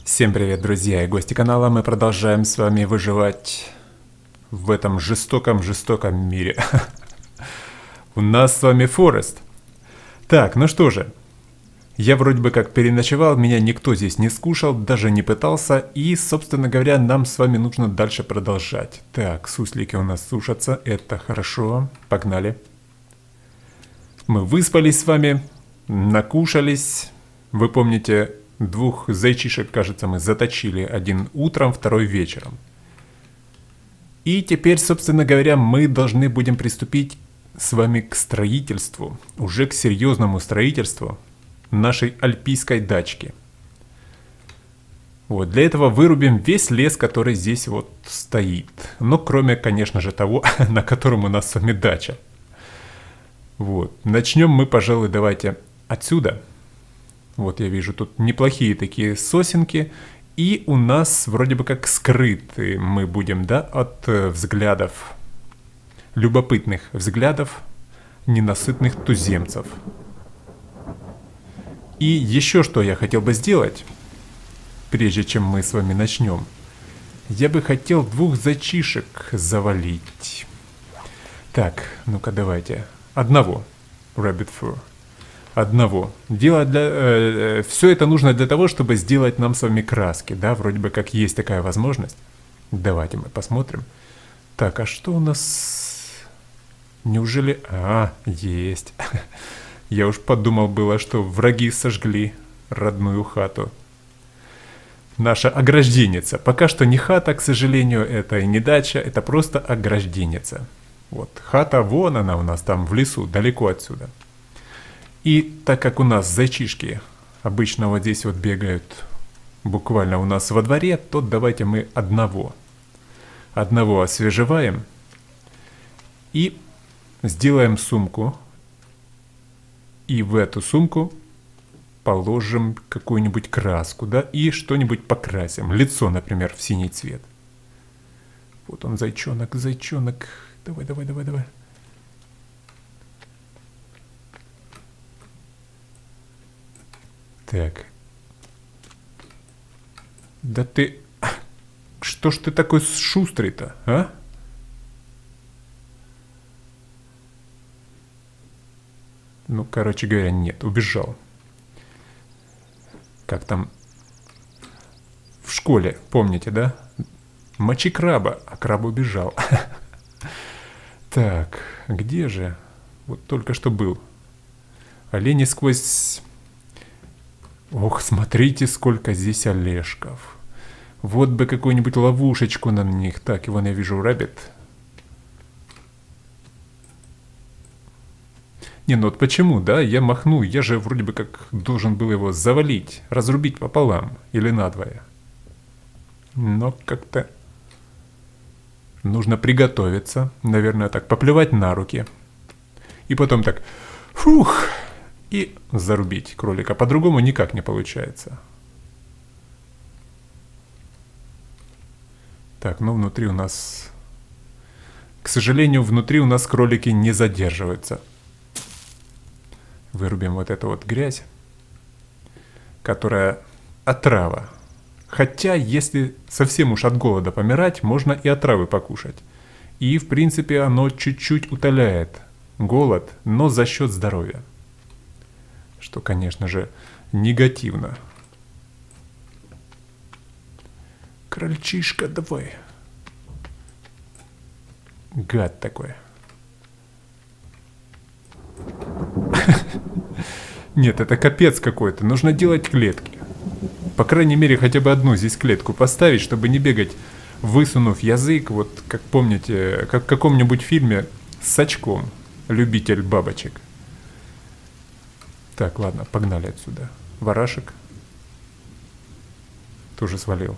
Всем привет, друзья и гости канала. Мы продолжаем с вами выживать в этом жестоком мире. У нас с вами Форест. Так, ну что же. Я вроде бы как переночевал, меня никто здесь не скушал, даже не пытался. И, собственно говоря, нам с вами нужно дальше продолжать. Так, суслики у нас сушатся, это хорошо. Погнали. Мы выспались с вами, накушались. Вы помните... Двух зайчишек, кажется, мы заточили. Один утром, второй вечером. И теперь, собственно говоря, мы должны будем приступить с вами к строительству. Уже к серьезному строительству нашей альпийской дачки. Вот, для этого вырубим весь лес, который здесь вот стоит. Но кроме, конечно же, того, на котором у нас с вами дача. Вот. Начнем мы, пожалуй, давайте отсюда. Вот я вижу тут неплохие такие сосенки. И у нас вроде бы как скрыты мы будем, да, от взглядов, любопытных взглядов ненасытных туземцев. И еще что я хотел бы сделать, прежде чем мы с вами начнем. Я бы хотел двух зайчишек завалить. Так, ну-ка давайте. Одного. Rabbit fur. Одного. Дело для... все это нужно для того, чтобы сделать нам с вами краски, да, вроде бы как есть такая возможность. Давайте мы посмотрим. Так, а что у нас... Неужели... А, есть. Я уж подумал было, что враги сожгли родную хату. Наша огражденница. Пока что не хата, к сожалению, это и не дача, это просто огражденница. Вот, хата, вон она у нас там в лесу, далеко отсюда. И так как у нас зайчишки обычно вот здесь вот бегают буквально у нас во дворе, то давайте мы одного освежеваем и сделаем сумку. И в эту сумку положим какую-нибудь краску, да, и что-нибудь покрасим. Лицо, например, в синий цвет. Вот он, зайчонок, зайчонок. Давай, давай, давай, давай. Так. Да ты... Что ж ты такой шустрый-то, а? Ну, короче говоря, нет, убежал. Как там в школе, помните, да? Мочи краба, а краб убежал. Так, где же? Вот только что был. Олени сквозь... Ох, смотрите, сколько здесь олешков. Вот бы какую-нибудь ловушечку на них. Так, и вон я вижу рэббит. Не, ну вот почему, да? Я махну, я же вроде бы как должен был его завалить, разрубить пополам или надвое. Но как-то нужно приготовиться. Наверное, так, поплевать на руки. И потом так, фух... И зарубить кролика. По-другому никак не получается. Так, ну внутри у нас... К сожалению, внутри у нас кролики не задерживаются. Вырубим вот эту вот грязь, которая отрава. Хотя, если совсем уж от голода помирать, можно и отравы покушать. И, в принципе, оно чуть-чуть утоляет голод, но за счет здоровья. Что, конечно же, негативно. Крольчишка, давай. Гад такой. Нет, это капец какой-то. Нужно делать клетки. По крайней мере, хотя бы одну здесь клетку поставить, чтобы не бегать, высунув язык. Вот, как помните, как в каком-нибудь фильме с очком. Любитель бабочек. Так, ладно, погнали отсюда. Варашек. Тоже свалил.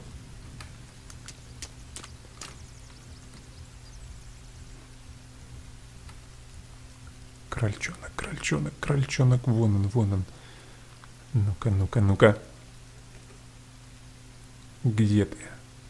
Крольчонок, крольчонок, крольчонок. Вон он, вон он. Ну-ка, ну-ка, ну-ка. Где ты?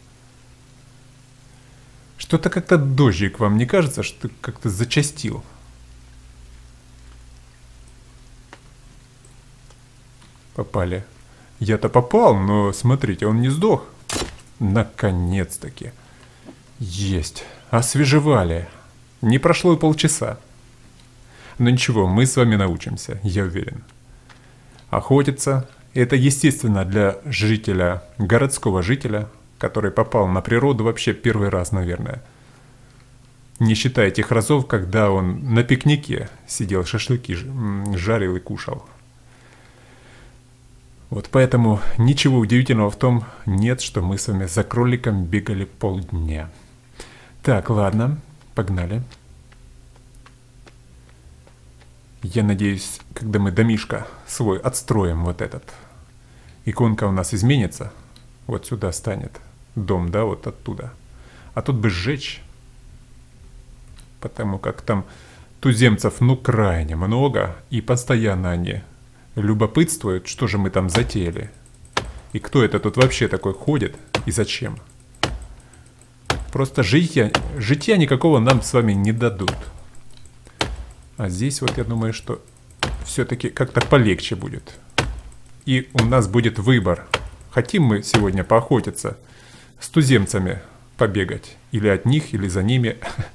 Что-то как-то дождик, вам не кажется, что как-то зачастил? Попали. Я-то попал, но смотрите, он не сдох. Наконец-таки. Есть. Освежевали. Не прошло и полчаса. Но ничего, мы с вами научимся, я уверен. Охотиться — это естественно для жителя, городского жителя, который попал на природу вообще первый раз, наверное. Не считая тех разов, когда он на пикнике сидел, шашлыки жарил и кушал. Вот поэтому ничего удивительного в том нет, что мы с вами за кроликом бегали полдня. Так, ладно, погнали. Я надеюсь, когда мы домишко свой отстроим вот этот, иконка у нас изменится. Вот сюда станет дом, да, вот оттуда. А тут бы сжечь. Потому как там туземцев, ну, крайне много. И постоянно они любопытствуют, что же мы там затеяли. И кто это тут вообще такой ходит и зачем. Просто житья никакого нам с вами не дадут. А здесь вот я думаю, что все-таки как-то полегче будет. И у нас будет выбор. Хотим мы сегодня поохотиться, с туземцами побегать. Или от них, или за ними.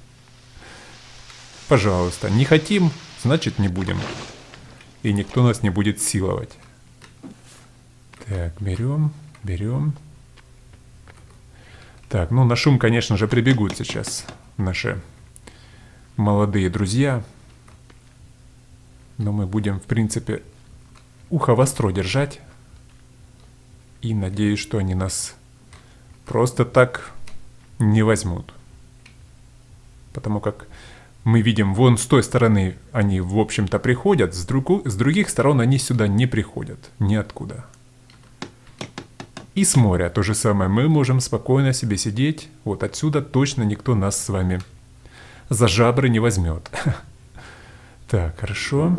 Пожалуйста. Не хотим, значит не будем. И никто нас не будет силовать. Так, берем. Так, ну на шум, конечно же, прибегут сейчас наши молодые друзья. Но мы будем, в принципе, ухо востро держать. И надеюсь, что они нас просто так не возьмут. Потому как мы видим, вон с той стороны они, в общем-то, приходят, с других сторон они сюда не приходят. Ниоткуда. И с моря то же самое. Мы можем спокойно себе сидеть. Вот отсюда точно никто нас с вами за жабры не возьмет. Так, хорошо.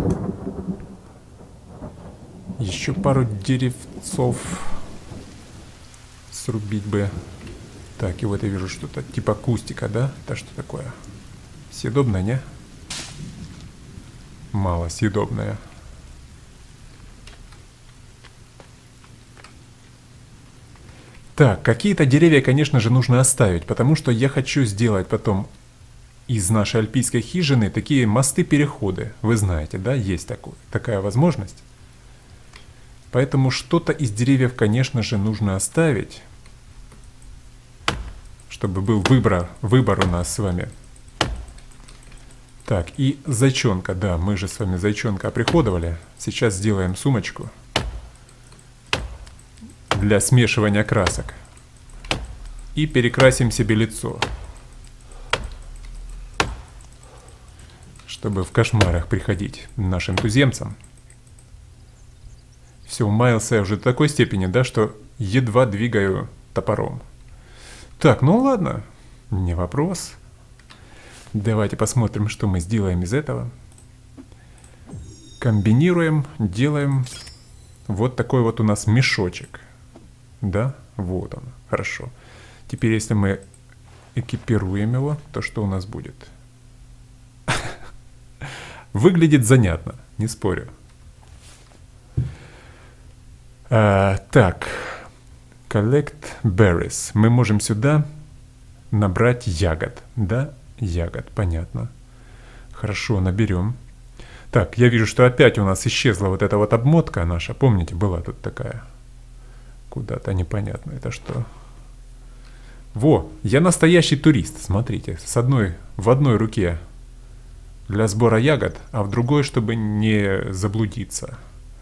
Еще пару деревцов срубить бы. Так, и вот я вижу что-то типа кустика, да? Это что такое? Съедобное, не? Мало съедобное. Так, какие-то деревья, конечно же, нужно оставить, потому что я хочу сделать потом из нашей альпийской хижины такие мосты-переходы. Вы знаете, да, есть такая возможность. Поэтому что-то из деревьев, конечно же, нужно оставить, чтобы был выбор у нас с вами. Так, и зайчонка, да, мы же с вами зайчонка оприходовали. Сейчас сделаем сумочку для смешивания красок. И перекрасим себе лицо, чтобы в кошмарах приходить нашим туземцам. Все, умаялся я уже до такой степени, да, что едва двигаю топором. Так, ну ладно, не вопрос. Давайте посмотрим, что мы сделаем из этого. Комбинируем, делаем вот такой вот у нас мешочек. Да, вот он, хорошо. Теперь, если мы экипируем его, то что у нас будет? Выглядит занятно, не спорю. Так, collect berries. Мы можем сюда набрать ягод, да? Ягод, понятно. Хорошо, наберем. Так, я вижу, что опять у нас исчезла вот эта вот обмотка наша. Помните, была тут такая? Куда-то непонятно. Это что? Во, я настоящий турист. Смотрите, в одной руке для сбора ягод, а в другой, чтобы не заблудиться.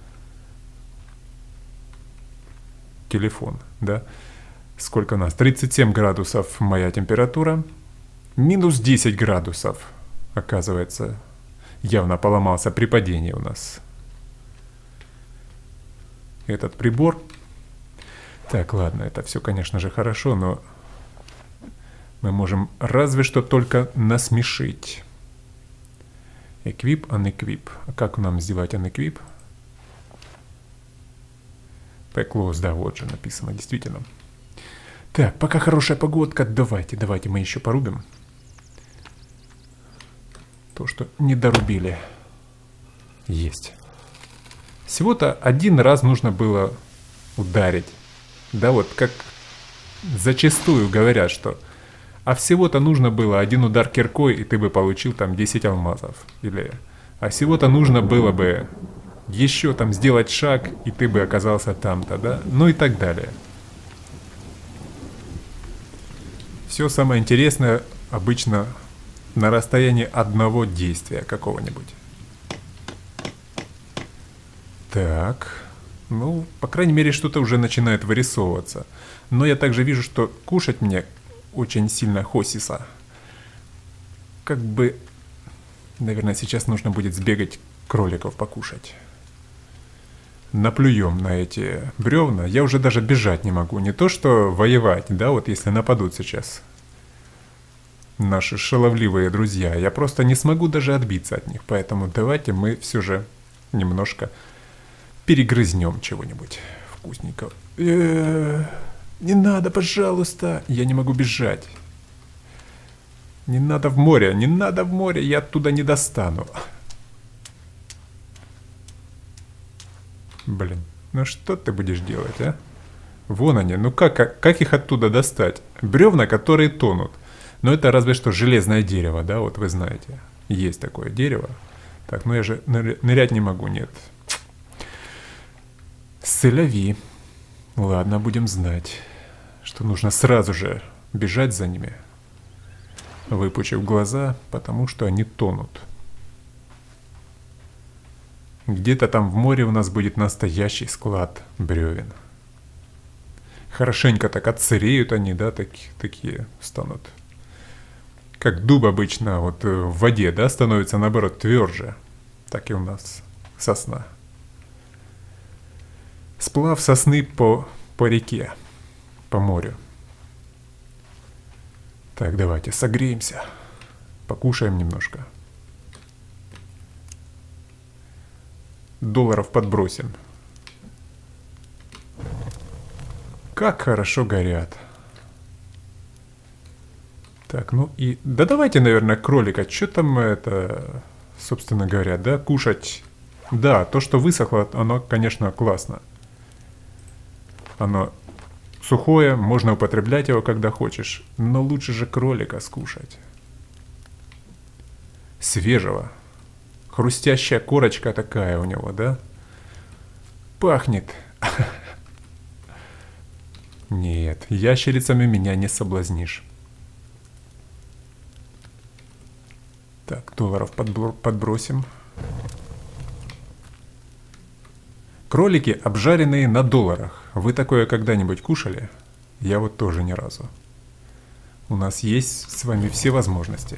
Телефон, да? Сколько у нас? 37 градусов моя температура. Минус 10 градусов, оказывается, явно поломался при падении у нас этот прибор. Так, ладно, это все, конечно же, хорошо, но мы можем разве что только насмешить. Equip, unequip. А как нам сделать unequip? Close, да, вот же написано, действительно. Так, пока хорошая погодка, давайте мы еще порубим то, что не дорубили. Есть. Всего-то один раз нужно было ударить. Да вот как зачастую говорят, что а всего-то нужно было один удар киркой, и ты бы получил там 10 алмазов. Или а всего-то нужно было бы еще там сделать шаг, и ты бы оказался там-то, да? Ну и так далее. Все самое интересное обычно на расстоянии одного действия какого-нибудь. Так, ну, по крайней мере, что-то уже начинает вырисовываться. Но я также вижу, что кушать мне очень сильно хочется. Как бы, наверное, сейчас нужно будет сбегать кроликов покушать. Наплюем на эти бревна. Я уже даже бежать не могу. Не то что воевать, да, вот если нападут сейчас наши шаловливые друзья. Я просто не смогу даже отбиться от них. Поэтому давайте мы все же немножко перегрызнем чего-нибудь вкусненького. Не надо, пожалуйста. Я не могу бежать. Не надо в море, не надо в море. Я оттуда не достану. Блин, ну что ты будешь делать, а? Вон они, ну как их оттуда достать? Бревна, которые тонут. Но это разве что железное дерево, да, вот вы знаете. Есть такое дерево. Так, ну я же нырять не могу, нет. Селяви. Ладно, будем знать, что нужно сразу же бежать за ними, выпучив глаза, потому что они тонут. Где-то там в море у нас будет настоящий склад бревен. Хорошенько так отсыреют они, да, такие станут. Как дуб обычно вот в воде, да, становится наоборот тверже. Так и у нас сосна. Сплав сосны по реке, по морю. Так, давайте согреемся. Покушаем немножко. $100 подбросим. Как хорошо горят. Так, ну и... Да давайте, наверное, кролика. Что там это, собственно говоря, да, кушать? Да, то, что высохло, оно, конечно, классно. Оно сухое, можно употреблять его, когда хочешь. Но лучше же кролика скушать. Свежего. Хрустящая корочка такая у него, да? Пахнет. Нет, ящерицами меня не соблазнишь. Так, $100 подбросим. Кролики, обжаренные на долларах. Вы такое когда-нибудь кушали? Я вот тоже ни разу. У нас есть с вами все возможности.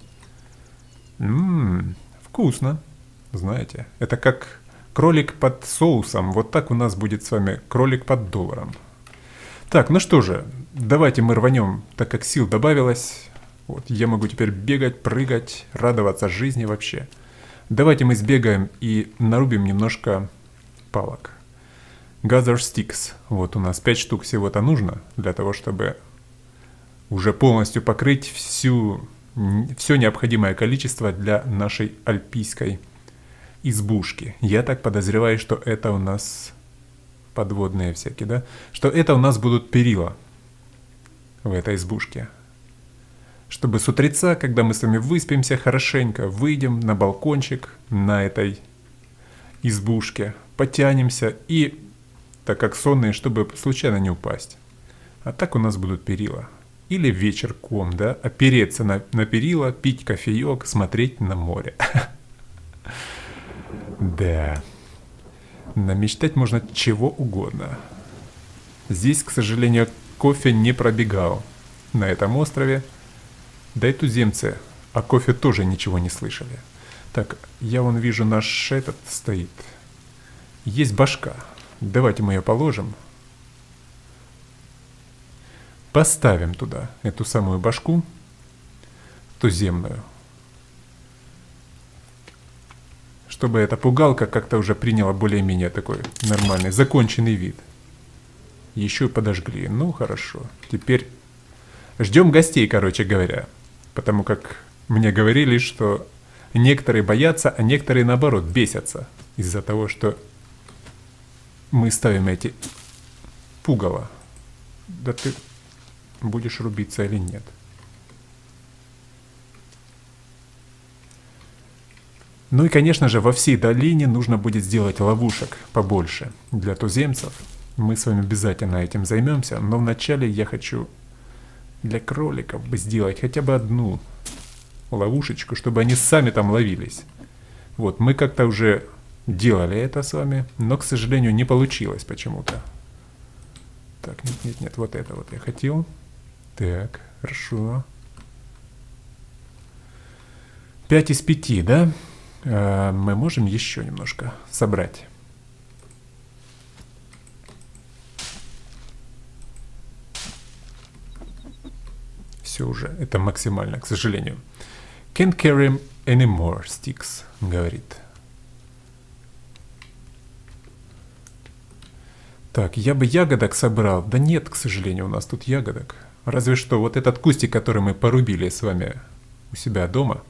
Вкусно. Знаете, это как кролик под соусом. Вот так у нас будет с вами кролик под $1. Так, ну что же, давайте мы рванем, так как сил добавилось. Вот, я могу теперь бегать, прыгать, радоваться жизни вообще. Давайте мы сбегаем и нарубим немножко палок. Gather sticks. Вот у нас 5 штук всего-то нужно для того, чтобы уже полностью покрыть все необходимое количество для нашей альпийской избушки. Я так подозреваю, что это у нас подводные всякие, да? Что это у нас будут перила в этой избушке. Чтобы с утреца, когда мы с вами выспимся хорошенько, выйдем на балкончик на этой избушке, потянемся и, так как сонные, чтобы случайно не упасть. А так у нас будут перила. Или вечерком, да, опереться на перила, пить кофеек, смотреть на море. Да. Намечтать можно чего угодно. Здесь, к сожалению, кофе не пробегал на этом острове. Да и туземцы о кофе тоже ничего не слышали. Так, я вон вижу, наш этот стоит. Есть башка. Давайте мы ее положим. Поставим туда эту самую башку туземную. Чтобы эта пугалка как-то уже приняла более-менее такой нормальный, законченный вид. Еще и подожгли. Ну, хорошо. Теперь ждем гостей, короче говоря. Потому как мне говорили, что некоторые боятся, а некоторые, наоборот, бесятся. Из-за того, что мы ставим эти пугало. Да ты будешь рубиться или нет? Ну и, конечно же, во всей долине нужно будет сделать ловушек побольше для туземцев. Мы с вами обязательно этим займемся, но вначале я хочу для кроликов бы сделать хотя бы одну ловушечку, чтобы они сами там ловились. Вот, мы как-то уже делали это с вами, но, к сожалению, не получилось почему-то. Так, нет, вот это вот я хотел. Так, хорошо. 5 из 5, да? Мы можем еще немножко собрать. Все уже, это максимально, к сожалению. Can't carry any more sticks, говорит. Так, я бы ягодок собрал. Да нет, к сожалению, у нас тут ягодок. Разве что вот этот кустик, который мы порубили с вами у себя дома.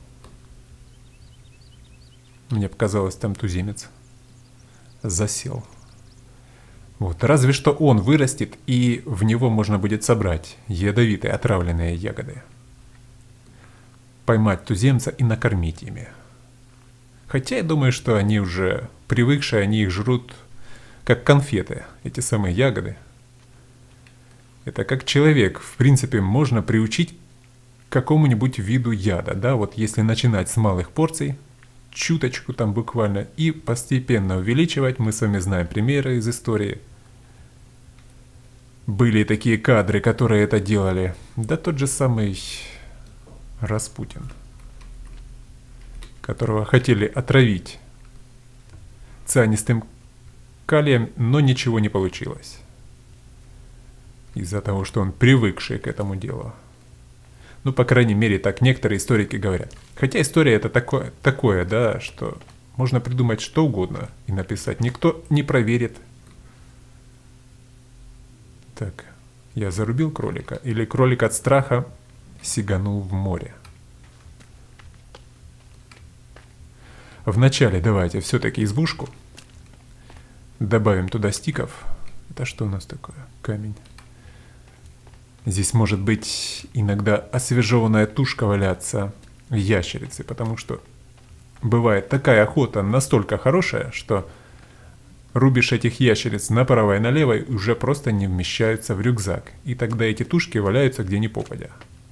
Мне показалось, там туземец засел. Вот, разве что он вырастет, и в него можно будет собрать ядовитые отравленные ягоды. Поймать туземца и накормить ими. Хотя я думаю, что они уже привыкшие, они их жрут как конфеты, эти самые ягоды. Это как человек, в принципе, можно приучить к какому-нибудь виду яда, да, вот если начинать с малых порций, чуточку там буквально, и постепенно увеличивать. Мы с вами знаем примеры из истории. Были такие кадры, которые это делали. Да тот же самый Распутин, которого хотели отравить цианистым калием, но ничего не получилось. Из-за того, что он привыкший к этому делу. Ну, по крайней мере, так некоторые историки говорят. Хотя история это такое, да, что можно придумать что угодно и написать. Никто не проверит. Так, я зарубил кролика. Или кролик от страха сиганул в море. Вначале давайте все-таки избушку. Добавим туда стиков. Это что у нас такое? Камень. Здесь может быть иногда освежеванная тушка валяться ящерицы, потому что бывает такая охота настолько хорошая, что рубишь этих ящериц направо и налево и уже просто не вмещаются в рюкзак. И тогда эти тушки валяются где ни попадя.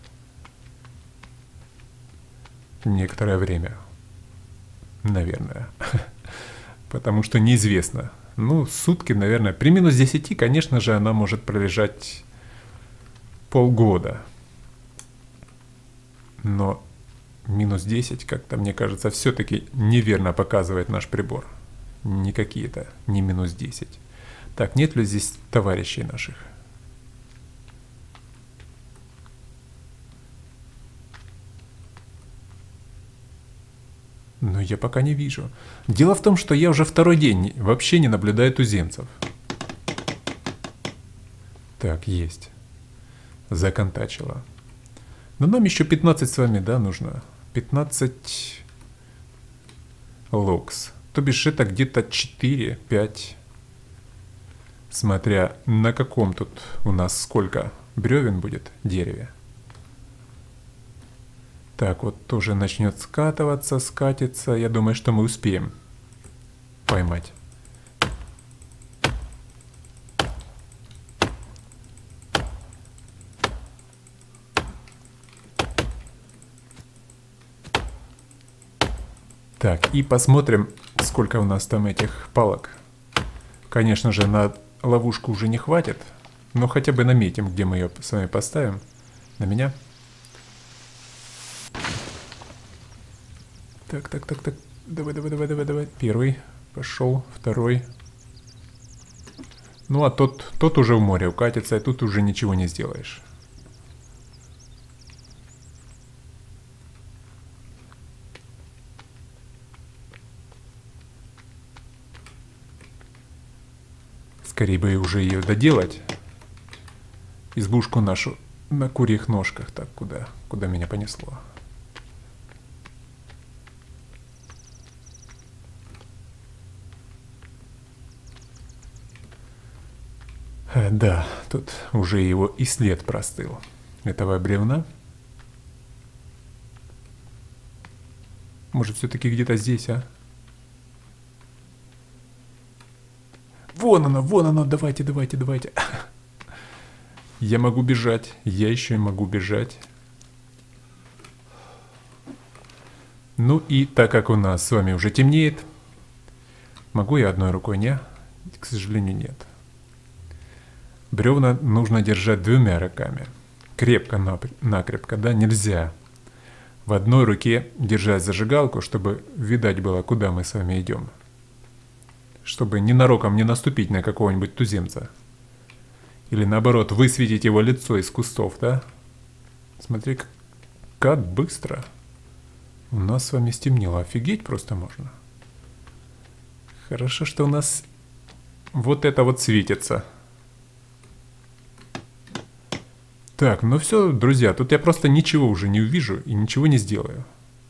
Некоторое время. Наверное. Потому что неизвестно. Ну, сутки, наверное. При минус 10, конечно же, она может пролежать полгода. Но минус 10, как-то, мне кажется, все-таки неверно показывает наш прибор. Не какие-то, не минус 10. Так, нет ли здесь товарищей наших? Но я пока не вижу. Дело в том, что я уже второй день вообще не наблюдаю туземцев. Так, есть. Законтачила. Но нам еще 15 с вами, да, нужно. 15 локс. То бишь это где-то 4-5. Смотря на каком тут у нас сколько бревен будет дереве. Так, вот тоже начнет скатываться, скатиться. Я думаю, что мы успеем поймать. Так, и посмотрим, сколько у нас там этих палок. Конечно же, на ловушку уже не хватит, но хотя бы наметим, где мы ее с вами поставим. На меня. Так. Давай. Первый пошел, второй. Ну, а тот уже в море укатится, и тут уже ничего не сделаешь. Скорее бы уже ее доделать. Избушку нашу на курьих ножках. Так, куда меня понесло? Да, тут уже его и след простыл. Этого бревна. Может, все-таки где-то здесь, а? Вон оно, давайте, давайте, давайте. Я могу бежать, я еще и могу бежать. Ну и так как у нас с вами уже темнеет, могу я одной рукой? Не? К сожалению, нет. Бревна нужно держать двумя руками. Крепко-накрепко, да? Нельзя в одной руке держать зажигалку, чтобы видать было, куда мы с вами идем. Чтобы ненароком не наступить на какого-нибудь туземца. Или наоборот, высветить его лицо из кустов, да? Смотри, как быстро у нас с вами стемнело. Офигеть просто можно. Хорошо, что у нас вот это вот светится. Так, ну все, друзья, тут я просто ничего уже не увижу и ничего не сделаю.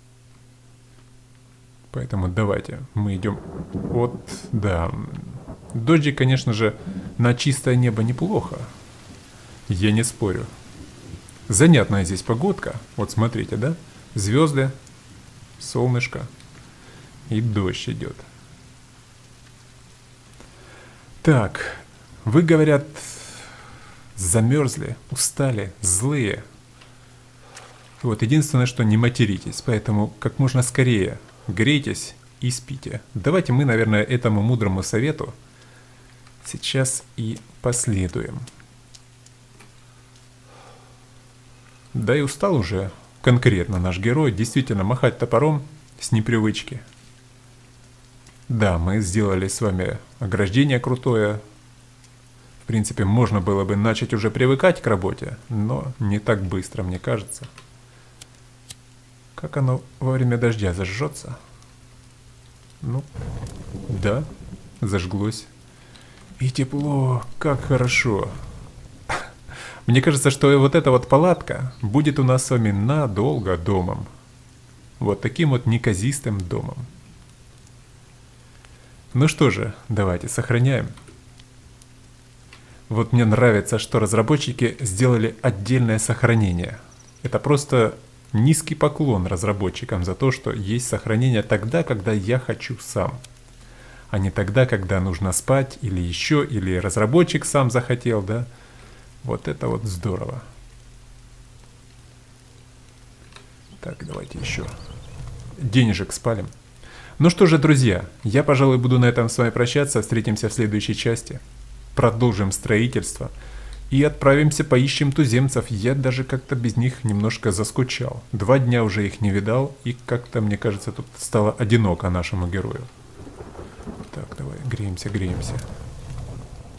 Поэтому давайте, мы идем. Вот, да. Дождик, конечно же, на чистое небо неплохо. Я не спорю. Занятная здесь погодка. Вот смотрите, да? Звезды, солнышко и дождь идет. Так, вы, говорят, замерзли, устали, злые. Вот, единственное, что не материтесь, поэтому как можно скорее грейтесь и спите. Давайте мы, наверное, этому мудрому совету сейчас и последуем. Да и устал уже конкретно наш герой, действительно, махать топором с непривычки. Да, мы сделали с вами ограждение крутое. В принципе, можно было бы начать уже привыкать к работе, но не так быстро, мне кажется. Как оно во время дождя зажжется? Ну, да, зажглось. И тепло, как хорошо. Мне кажется, что вот эта вот палатка будет у нас с вами надолго домом. Вот таким вот неказистым домом. Ну что же, давайте сохраняем. Вот мне нравится, что разработчики сделали отдельное сохранение. Это просто низкий поклон разработчикам за то, что есть сохранение тогда, когда я хочу сам. А не тогда, когда нужно спать или еще, или разработчик сам захотел, да? Вот это вот здорово. Так, давайте еще денежек спалим. Ну что же, друзья, я, пожалуй, буду на этом с вами прощаться. Встретимся в следующей части. Продолжим строительство. И отправимся поищем туземцев. Я даже как-то без них немножко заскучал. 2 дня уже их не видал. И как-то, мне кажется, тут стало одиноко нашему герою. Так, давай, греемся, греемся.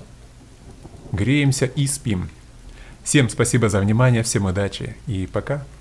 Греемся и спим. Всем спасибо за внимание, всем удачи и пока.